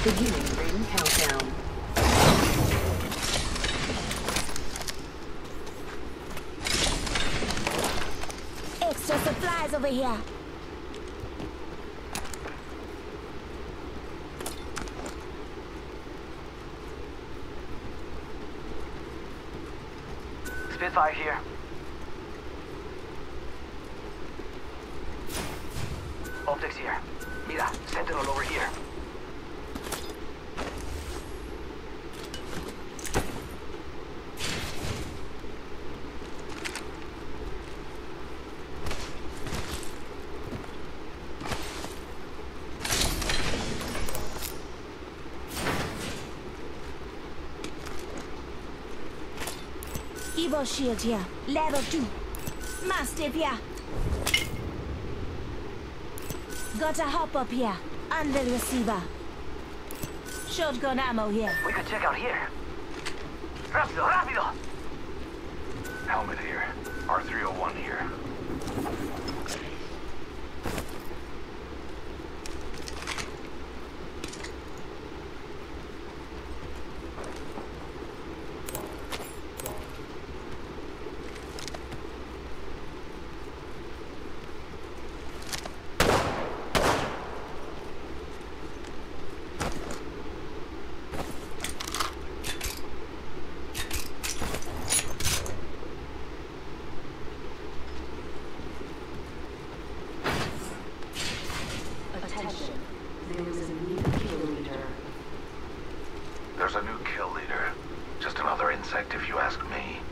Beginning ring countdown. Extra supplies over here. Spitfire here. Optics here. Mira, Sentinel over here. Evo shield here. Level 2. Mastiff here. Got a hop up here. Anvil receiver. Shotgun ammo here. We could check out here. Rápido, rápido! Helmet here. R301 here. Attention. There is a new kill leader. There's a new kill leader. Just another insect if you ask me.